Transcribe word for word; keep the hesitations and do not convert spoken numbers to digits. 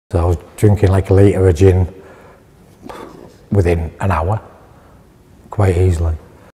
So I was drinking like a litre of gin within an hour, quite easily.